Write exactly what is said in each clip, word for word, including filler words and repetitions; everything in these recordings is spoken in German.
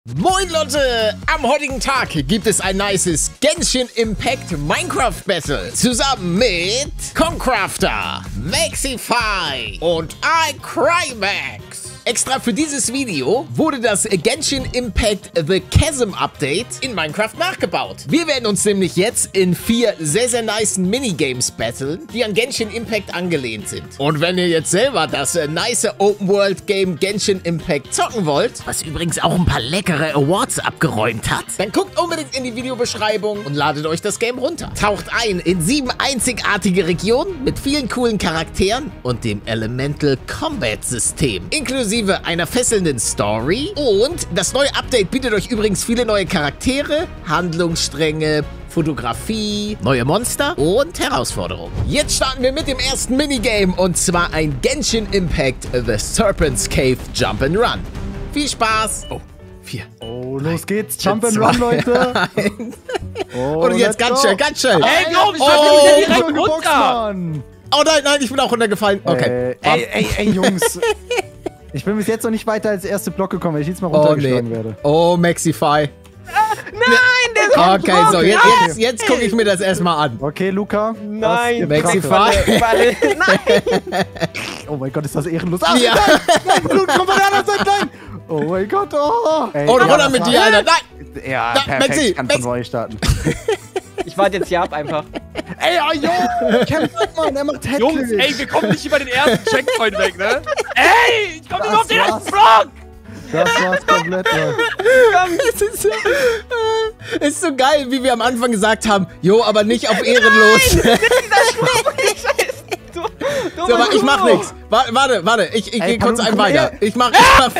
Moin Leute! Am heutigen Tag gibt es ein nices Genshin Impact Minecraft Battle zusammen mit Concrafter, Maxify und iCrymax. Extra für dieses Video wurde das Genshin Impact The Chasm Update in Minecraft nachgebaut. Wir werden uns nämlich jetzt in vier sehr, sehr nice Minigames battlen, die an Genshin Impact angelehnt sind. Und wenn ihr jetzt selber das äh, nice Open World Game Genshin Impact zocken wollt, was übrigens auch ein paar leckere Awards abgeräumt hat, dann guckt unbedingt in die Videobeschreibung und ladet euch das Game runter. Taucht ein in sieben einzigartige Regionen mit vielen coolen Charakteren und dem Elemental Combat System, inklusive einer fesselnden Story. Und das neue Update bietet euch übrigens viele neue Charaktere, Handlungsstränge, Fotografie, neue Monster und Herausforderungen. Jetzt starten wir mit dem ersten Minigame und zwar ein Genshin Impact The Serpent's Cave Jump and Run. Viel Spaß! Oh, vier. Oh, los geht's. Jump and Run, Leute. Oh, und jetzt ganz schnell, ganz schnell. Ey, glaub ich, oh, ich bin direkt runter. Oh nein, nein, ich bin auch runtergefallen. Okay. Äh, ey, ey, ey, Jungs. Ich bin bis jetzt noch nicht weiter als erste Block gekommen, weil ich jetzt mal runtergeschlagen oh, nee. werde. Oh, Maxify. Nein, der ist Okay, so, jetzt, jetzt, jetzt gucke ich mir das erstmal an. Okay, Luca. Nein, Maxify. Nein. Oh mein Gott, ist das ehrenlos. Ah, Ja. Nein, nein, Blut, komm von der anderen Seite, nein. Oh mein Gott, oh. Ey, Und ja, runter das mit war- dir, Alter. Nein. Ja, Da, perfekt. Maxi, Ich kann Maxi. von neu starten. Ich warte jetzt hier ab einfach. Ey, oh, jo. Kämpft, Mann, er macht Jungs, Headclick. ey, wir kommen nicht über den ersten Checkpoint weg, ne? Ey, ich komm nicht Das auf den ersten war's. Block! Das war's komplett, Mann. Es ist, so, äh, ist so geil, wie wir am Anfang gesagt haben. Jo, aber nicht auf ehrenlos. Du, du So, aber ich mach nix. Warte, warte, warte. Ich, ich Ey, gehe kurz Panu, einen komm weiter. her. Ich mach, ich mach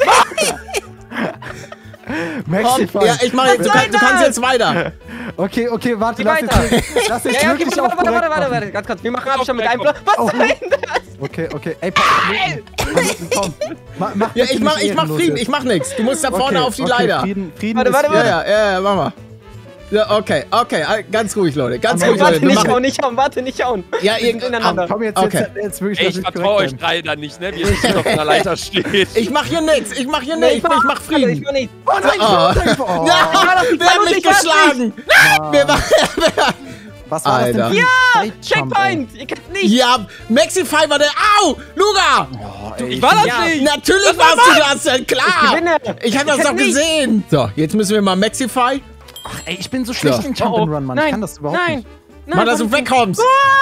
Maxify. Ja, ich mach jetzt. Du, kann, du kannst jetzt weiter. Okay, okay, warte, Geh lass weiter. jetzt, lass jetzt Ja, ja, okay, wirklich warte, auf warte, korrekt warte, warte, machen. warte, ganz kurz. Wir machen Abstand mit einem Block. Was Oh. soll denn das? Okay, okay. Ey, Panu, komm. Mach, mach Ja, bitte ich mach, nicht ich mach ehrenlos Frieden. jetzt. Ich mach nix. Du musst da vorne Okay, auf die okay, Leiter. Frieden, Frieden Warte, ist warte, Ja, warte. ja, ja, ja, mach mal. Ja, okay, okay, all- ganz ruhig, Leute. Ganz Aber ruhig, Warte, Leute. Wir nicht machen. hauen, nicht hauen, warte, nicht hauen. Ja, Wir sind irgend- ineinander. Komm, jetzt, Okay. jetzt, jetzt wirklich, Ey, dass ich wir vertraue korrekt euch bleiben. drei dann nicht, ne? Wie ihr nicht auf einer Leiter steht. Ich mach hier nix. Ich mach hier Nee, nix. Ich mach warte, Frieden. Ich mach nicht. Oh nein, ich bin Oh. runtergefallen. Oh. Ja, das wer hat mich ich war's geschlagen? Wer war, wer, Was war Alter. das denn? Ja, Sidejump, Checkpoint. Ihr könnt nicht. ja, Maxify war der. Au! Luga! Oh, ey, Ich war das Ja. nicht! Natürlich warst du das, ja, klar! Ich gewinne. Ich hab das Ich doch kenn nicht. gesehen! So, jetzt müssen wir mal Maxify. Ach, ey, ich bin so schlecht So. in Jump'n'Run, Mann. Nein, Ich kann das überhaupt nein. nicht. Nein, Mal, dass du warum- wegkommst!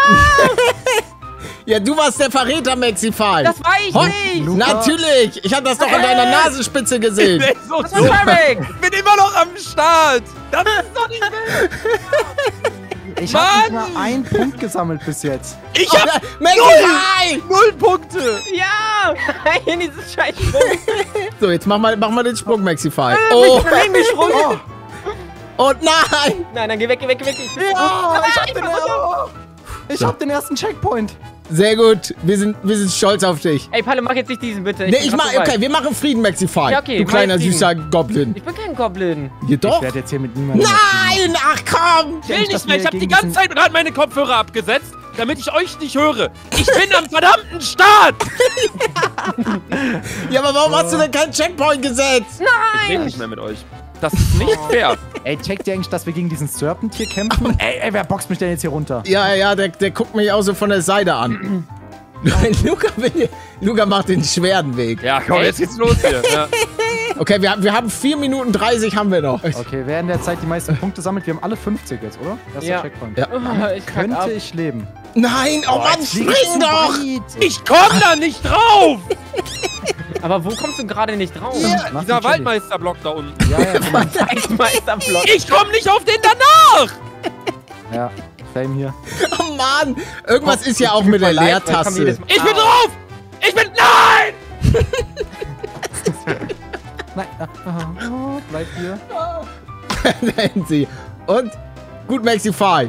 Ja, du warst der Verräter, Maxify! Das war ich Hon- nicht. Luca. Natürlich! Ich hab das doch an deiner Nasenspitze gesehen! Ey, so, Das so. war Tarek. Ich bin immer noch am Start! Das ist doch nicht wahr! Ich hab nicht Mann! mal einen Punkt gesammelt bis jetzt. Ich Oh, hab Maxify! null Punkte! Ja. Nein, dieses scheiß Sprung. So, jetzt mach mal, mach mal den Sprung, Maxify. Oh. Oh! Ich bin hingesprungen. Oh, Und nein! Nein, dann geh weg, geh weg, geh weg. Ich bin ja, ich hab ich den, bin runter. ich hab den ersten Checkpoint. Sehr gut. Wir sind, wir sind stolz auf dich. Ey, Palle, mach jetzt nicht diesen, bitte. Nee, bin ich grad mach, so weit. okay, wir machen Frieden, Maxify. Ja, okay, du mach kleiner, jetzt Frieden. süßer Goblin. Ich bin kein Goblin. Hier doch? Ich werde jetzt hier mit niemandem... Nein! Ach komm! Ich will dass nicht mehr, wir ich hab die gegen ganze diesen- Zeit gerade meine Kopfhörer abgesetzt, damit ich euch nicht höre. Ich bin am verdammten Start! Ja, aber warum hast du denn keinen Checkpoint gesetzt? Ich rede nicht mehr mit euch. Das ist nicht fair. Ey, checkt ihr eigentlich, dass wir gegen diesen Serpent hier kämpfen? ey, ey, wer boxt mich denn jetzt hier runter? Ja, ja, der, der guckt mich auch so von der Seite an. Luca, will hier, Luca macht den schweren Weg. Ja, komm, jetzt geht's los hier. Ja. Okay, wir, haben- wir haben vier Minuten dreißig haben wir noch. Okay, wer in der Zeit die meisten Punkte sammelt, wir haben alle fünfzig jetzt, oder? Erster Ja. Checkpoint. Ja. Oh, ich kack ab. Könnte ich leben. Nein, oh Mann, jetzt flieg ich spring zu doch! weit. Ich komm da nicht drauf! Aber wo kommst du gerade nicht drauf? Mach Dieser den Waldmeisterblock da unten. Chili. Ja, ja, genau. Eismeisterblock. Ich komm nicht auf den danach! ja. Flame hier. Oh Mann, irgendwas Komm, ist ja ich auch geb mit der mal live, weil ich kann Leertaste. jedes Mal- Ich bin Ah. drauf! Ich bin... Nein! Nein. ah, ah, bleib hier. Nennen sie. Und gut, Maxify.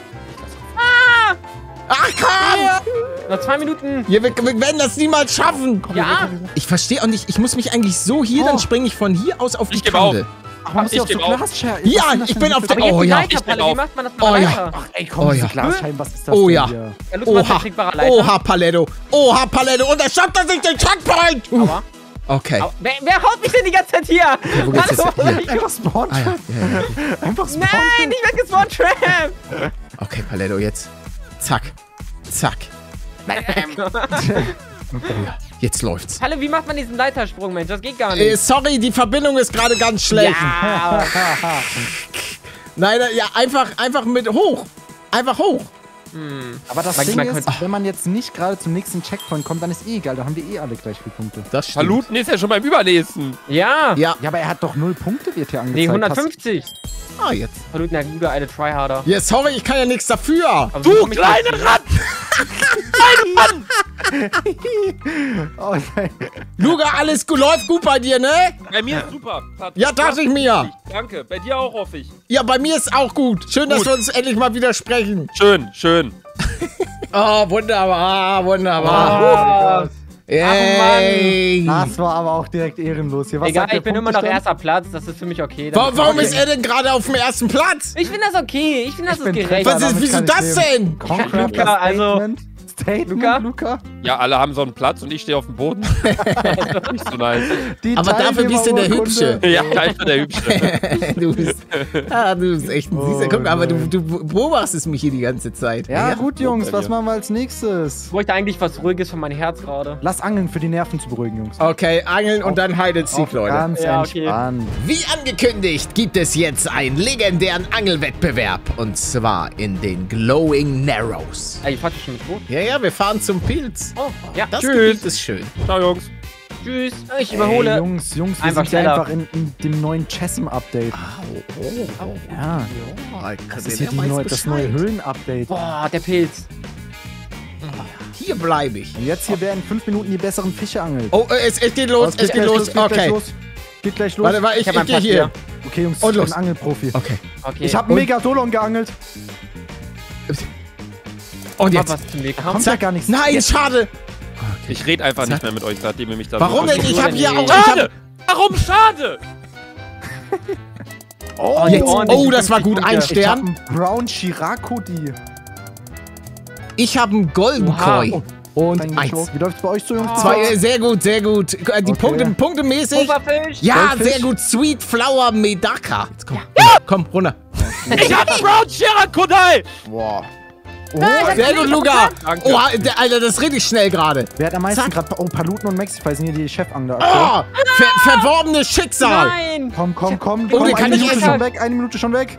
Ach komm! Noch zwei Minuten. Ja, wir, wir werden das niemals schaffen. Ja. Ich verstehe auch nicht, ich muss mich eigentlich so hier, Oh. dann springe ich von hier aus auf die Ich gebe auf. Kante. Ach, man muss Ich ja auf so geb auf. Glasscherben. Ja, Was sind das ich denn bin für auf der- Aber jetzt Oh die ja. Leiter, Ich bin Palle. auf. Wie macht man das Oh mal ja. weiter? Ach, ey, komm, Oh diese ja. Glasscheiben, was ist das Oh denn ja. hier? Ja, Lust, mal Oha, verträgbarer Leiter. oha, Paletto. Oha, Paletto. Und er schafft er sich den Checkpoint. Uh. Aua. Okay. Au, wer, wer haut mich denn die ganze Zeit hier? wo geht's jetzt Hallo? hin? Ich- Einfach spawn. Ah, ja. Ja, ja, gut. Einfach spawn. Nein, ich werde gespawnt, Trap. Okay, Paletto, jetzt. Zack. Zack. Ja, jetzt läuft's. Halle, wie macht man diesen Leitersprung, Mensch? Das geht gar nicht. Äh, sorry, die Verbindung ist gerade ganz schlecht. Ja. Nein, ja, einfach, einfach mit hoch. Einfach hoch. Aber das Man- Ding man ist, könnte- wenn man jetzt nicht gerade zum nächsten Checkpoint kommt, dann ist eh egal. Da haben wir eh alle gleich vier Punkte. Das stimmt. Paluten ist ja schon beim Übernächsten. Ja. Ja. Ja, aber er hat doch null Punkte, wird hier angezeigt. Nee, hundertfünfzig. Ah, jetzt. Paluten, der gute alte Tryharder. Ja, sorry, ich kann ja nichts dafür. Aber wie Du komm ich kleine jetzt- Ratte! Kleine Mann! Oh nein. Luga, alles gut, läuft gut bei dir, ne? Bei mir ist super. Pat. Ja, dachte ich mir. Danke. Bei dir auch, hoffe ich. Ja, bei mir ist auch gut. Schön, dass Gut. wir uns endlich mal wieder sprechen. Schön, schön. Oh, wunderbar, wunderbar. Ah, Yay. Das war aber auch direkt ehrenlos hier. Was Egal, sagt der ich bin immer noch Punktestand? erster Platz. Das ist für mich okay. Wa- Warum Okay. ist er denn gerade auf dem ersten Platz? Ich finde das okay. Ich finde das Ich bin ist gerecht. Was ist, damit wieso kann ich das leben. denn? Concrafter Luca, also- Statement. Statement, Luca? Luca? Ja, alle haben so einen Platz und ich stehe auf dem Boden. Das ist doch nicht so nice. Die Aber dafür bist du der Teilnehmerurkunde. Hübsche. Ja, ich bin der Hübsche. Du bist, ah, du bist echt ein Süßer. Guck, aber du, du beobachtest mich hier die ganze Zeit. Ja, gut, Jungs, bei was dir. machen wir als nächstes? Ich bräuchte eigentlich was Ruhiges für mein Herz gerade. Lass angeln für die Nerven zu beruhigen, Jungs. Okay, angeln und dann Hide and Seek, Leute. Ganz Ja, okay. entspannt. Wie angekündigt gibt es jetzt einen legendären Angelwettbewerb. Und zwar in den Glowing Narrows. Ey, ich fahr schon mit Boot. Ja, ja, wir fahren zum Pilz. Oh, ja. Das Tschüss. Gebiet ist schön. Ciao, Jungs. Tschüss. Ich überhole. Ey, Jungs, Jungs, wir Einfach sind ja schneller. einfach in, in dem neuen Chessem-Update. Oh, oh, Ja, das ist hier die neu, das neue Höhlen-Update. Boah, der Pilz. Hier bleibe ich. Und jetzt hier werden in fünf Minuten die besseren Fische angelt. Oh, äh, es, es geht los, es geht gleich los. Geht gleich Okay. los. Geht gleich los. Warte, warte, ich, Ich hab ich ein gehe Pass hier. hier. Okay, Jungs, Und ich bin los. Angelprofi. Okay. Okay. Ich habe einen Megalodon geangelt. Und Mal jetzt. was zu mir Kommt kommt. ja gar nichts. Nein, schade. Ich rede einfach nicht mehr mit euch, seitdem ihr mich da Warum so denn? Ich Nur habe hier denn auch. nicht. Ich Schade! hab, Warum schade? Oh, jetzt, ordentlich oh, das war gut. fünfzig Ein Punkte. Ich hab Stern. einen Brown Chiracodi. Ich habe einen Golden Oha. Koi. Und Eins. eins. Wie läuft's bei euch so, Jungs? Zwei, äh, sehr gut, sehr gut. Äh, Die Okay. Punkte, punktemäßig. Pufferfisch. Ja, Goldfisch. sehr gut. Sweet Flower Medaka. Jetzt komm. Komm, runter. Ich hab Brown Chirakodai! Boah. Oh, Sehr gut, Luca. Danke. Oh, der, Alter, das ist richtig schnell gerade. wer hat am meisten Zack. gerade... Oh, Paluten und Maxify sind hier die Chefangler. Oh, ver verworbenes Schicksal. Nein. Komm, komm, komm. Oh, komm, den kann eine ich Minute essen. schon weg, eine Minute schon weg.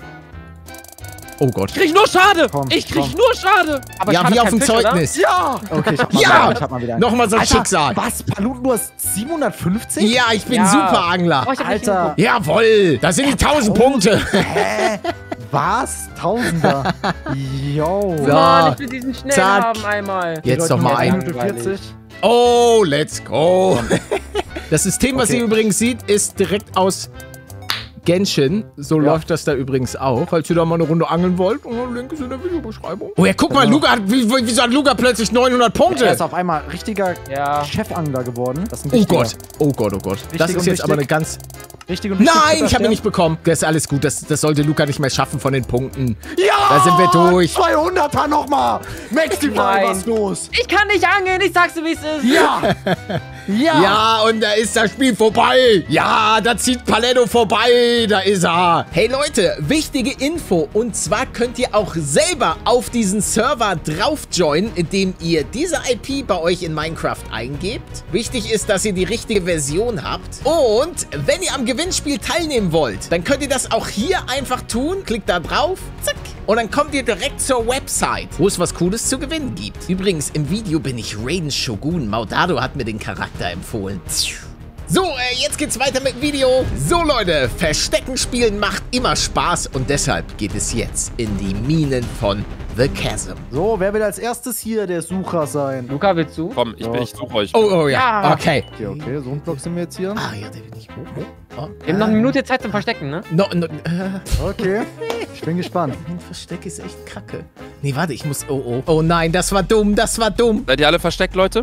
Oh Gott. Ich krieg nur schade! Komm, ich krieg komm. nur schade! Aber Ja, schade, wie auf kein dem Fisch, oder? Zeugnis. Ja! Okay, ich hab mal Ja! wieder, ich hab mal wieder einen. Nochmal so ein Alter, Schicksal. Was? Paluten, du hast siebenhundertfünfzig? Ja, ich bin Ja. Superangler. Oh, ich hab nicht Alter. Jawoll, das sind die tausend Punkte. Hä? Was? Tausender? Yo. hingeguckt. So. Mann, ich will diesen schnell Zack. haben einmal. Jetzt doch mal eine ein. Minute vierzig. Oh, let's go. Das System, was Okay. ihr übrigens seht, ist direkt aus Genshin. So Ja. läuft das da übrigens auch. Falls ihr da mal eine Runde angeln wollt, oh, Link ist in der Videobeschreibung. Oh ja, guck mal, Genau. Luca hat, wie, wie- wieso hat Luca plötzlich neunhundert Er Punkte? ist auf einmal richtiger Ja. Chefangler geworden. Das ist ein Oh wichtiger. Gott, oh Gott, oh Gott. Das Wichtig ist und jetzt aber eine wichtig. ganz... Richtig und wichtig, Nein, dritter ich habe ihn Stern. nicht bekommen. Das ist alles gut, das, das sollte Luca nicht mehr schaffen von den Punkten. Ja! Da sind wir durch. zweihunderter nochmal! Maxify, Nein. was los? Ich kann nicht angeln, ich sag's dir, wie es ist. Ja! Ja! Ja, und da ist das Spiel vorbei. Ja, da zieht Paletto vorbei. Da ist er. Hey Leute, wichtige Info. Und zwar könnt ihr auch selber auf diesen Server drauf joinen, indem ihr diese I P bei euch in Minecraft eingebt. Wichtig ist, dass ihr die richtige Version habt. Und wenn ihr am Gewinnspiel teilnehmen wollt, dann könnt ihr das auch hier einfach tun. Klickt da drauf. Zack. Und dann kommt ihr direkt zur Website, wo es was Cooles zu gewinnen gibt. Übrigens, im Video bin ich Raiden Shogun. Maudado hat mir den Charakter empfohlen. So, äh, jetzt geht's weiter mit dem Video. So, Leute, Verstecken spielen macht immer Spaß und deshalb geht es jetzt in die Minen von The Chasm. So, wer will als erstes hier der Sucher sein? Luca, willst du? Komm, ich, bin, ich suche euch. Oh, oh ja, Ja. okay. Okay, okay, so ein Block sind wir jetzt hier. Ah, ja, der will nicht hoch. Oh, Wir haben noch eine Minute Zeit zum Verstecken, ne? No, no, äh, Okay, ich bin gespannt. ein Versteck ist echt kacke. Nee, warte, ich muss... Oh, oh. Oh nein, das war dumm, das war dumm. Seid ihr alle versteckt, Leute?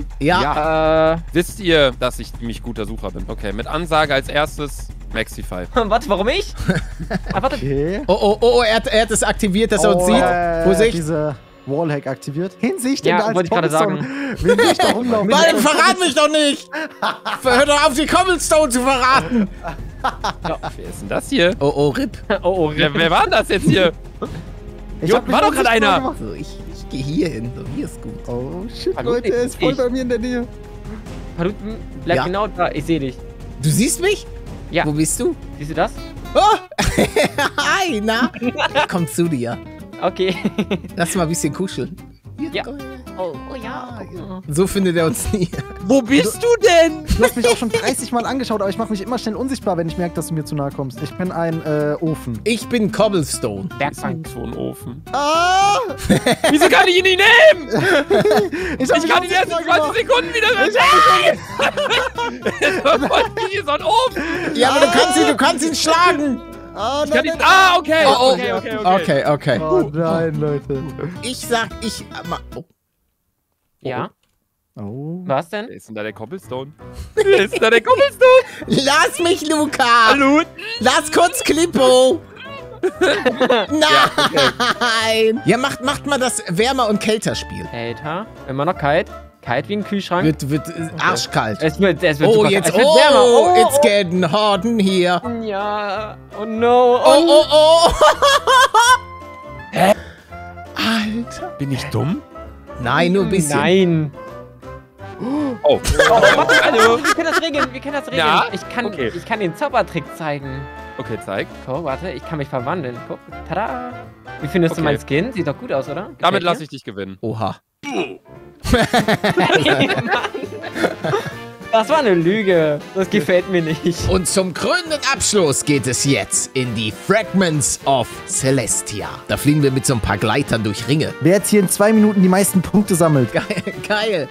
Ja. Äh, Wisst ihr, dass ich ziemlich guter Sucher bin? Okay, mit Ansage als erstes Maxify. warte, warum ich? Ah, warte. Okay. Oh, oh, oh, er hat, er hat es aktiviert, dass er uns Oh, sieht. äh, Wo sehe ich? Diese Wallhack aktiviert. Hinsicht Ja, denn da als wollte ich gerade Cobblestone? Will ich da rumlaufen? Mann, verrat mich doch nicht! Hör doch auf, die Cobblestone zu verraten! Wer ist denn das hier? Oh, oh, Rip. Oh, oh, Wer, wer war denn das jetzt hier? Ich Jo, hab mich war doch gerade unsichtbar einer. gemacht. So, ich, ich gehe hier hin. So, hier ist gut. Oh, shit, Hallo, Leute, er ist voll ich- bei mir in der Nähe. Paluten, bleib Ja. genau da. Ich sehe dich. Du siehst mich? Ja. Wo bist du? Siehst du das? Oh! Hi, na? Komm zu dir. Okay. Lass mal ein bisschen kuscheln. Hier, Ja. komm her. Oh, oh ja. So findet er uns nie. Wo bist du denn? Du hast mich auch schon dreißig Mal angeschaut, aber ich mache mich immer schnell unsichtbar, wenn ich merke, dass du mir zu nahe kommst. Ich bin ein äh, Ofen. Ich bin Cobblestone. Werkbank. So ein Ofen. Ah! Wieso kann ich ihn nicht nehmen? Ich, hab Ich mich kann ihn erst in unsichtbar zwanzig Sekunden wieder nehmen. Hier ist so ein Ofen. Ja, aber du kannst ihn, du kannst ihn schlagen. Ah, Ich kann nein, ihn, ah, okay. Oh, oh. Okay, okay, okay. Okay, okay. Oh nein, Leute. Ich sag, ich. äh, ma- Oh. Ja. Oh. Was denn? Wer ist denn da der Cobblestone? Wer ist denn da der Cobblestone? Lass mich, Luca! Hallo? Lass kurz Klippo! Nein! Ja, macht, macht mal das Wärmer- und Kälter-Spiel. Kälter. Immer noch kalt. Kalt wie ein Kühlschrank. Wird, wird äh, arschkalt. Es wird, es wird Oh, super jetzt, kalt. Es oh, wird wärmer. it's getting hot in here. oh. Ja. Oh no. Oh, oh, oh. Alter. Bin ich dumm? Nein, nur ein bisschen. Nein. Oh. Oh, warte, hallo. Wir können das regeln. Wir können das regeln. Ja? Ich, kann, Okay. ich kann den Zaubertrick zeigen. Okay, zeig. Guck, warte. Ich kann mich verwandeln. Guck. Tada. Wie findest Okay. du meinen Skin? Sieht doch gut aus, oder? Damit lasse ich dich gewinnen. Oha. Das war eine Lüge. Das gefällt mir nicht. Und zum krönenden Abschluss geht es jetzt in die Fragments of Celestia. Da fliegen wir mit so ein paar Gleitern durch Ringe. Wer jetzt hier in zwei Minuten die meisten Punkte sammelt. Geil.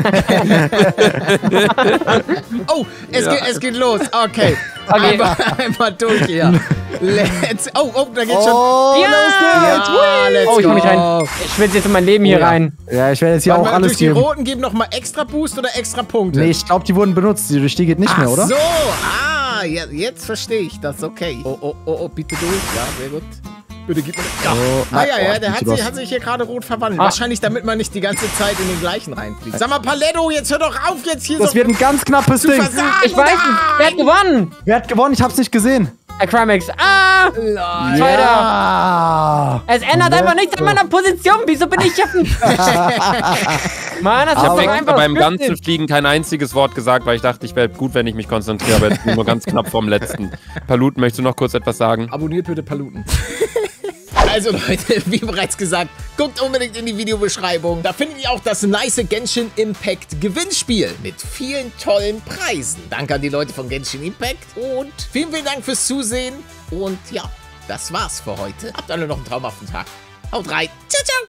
Oh, es, Ja. geht, es geht los. Okay. Okay. Einmal, einmal durch hier. Let's. Oh, oh, da geht's schon. Oh, Ja! Ja, let's Oh, ich go. komm nicht rein. Ich schwitze jetzt in mein Leben hier Oh ja. rein. Ja, ich werde jetzt hier Warte auch mal, alles durch die geben. roten geben nochmal extra Boost oder extra Punkte? Nee, ich glaube, die wurden benutzt. Die- Durch die geht nicht Ach mehr, oder? so. Ah, ja, jetzt verstehe ich das. Okay. Oh, oh, oh, oh, bitte durch. Ja, sehr gut. Bitte gib mir das. Ja. Oh, Ah ja, oh, ja, der hat bitte sich, was. hat sich hier gerade rot verwandelt. Ah. Wahrscheinlich, damit man nicht die ganze Zeit in den gleichen reinfliegt. Sag mal, Paletto, jetzt hör doch auf, jetzt hier Das so wird ein ganz knappes zu Ding. versagen. Ich weiß nicht. Wer hat gewonnen? Wer hat gewonnen? Ich hab's nicht gesehen. Herr Crimex. Ah! Nein. Zweiter. Ja. Es ändert einfach nichts an meiner Position. Wieso bin ich jetzt ein... Mann, das ist Aber- doch Ich habe einfach beim Scripting. ganzen Fliegen kein einziges Wort gesagt, weil ich dachte, ich wäre gut, wenn ich mich konzentriere, aber jetzt bin ich nur ganz knapp vorm letzten. Paluten, möchtest du noch kurz etwas sagen? Abonniert bitte Paluten. Also Leute, wie bereits gesagt, guckt unbedingt in die Videobeschreibung. Da findet ihr auch das nice Genshin Impact Gewinnspiel mit vielen tollen Preisen. Danke an die Leute von Genshin Impact und vielen, vielen Dank fürs Zusehen. Und ja, das war's für heute. Habt alle noch einen traumhaften Tag. Haut rein. Ciao, ciao.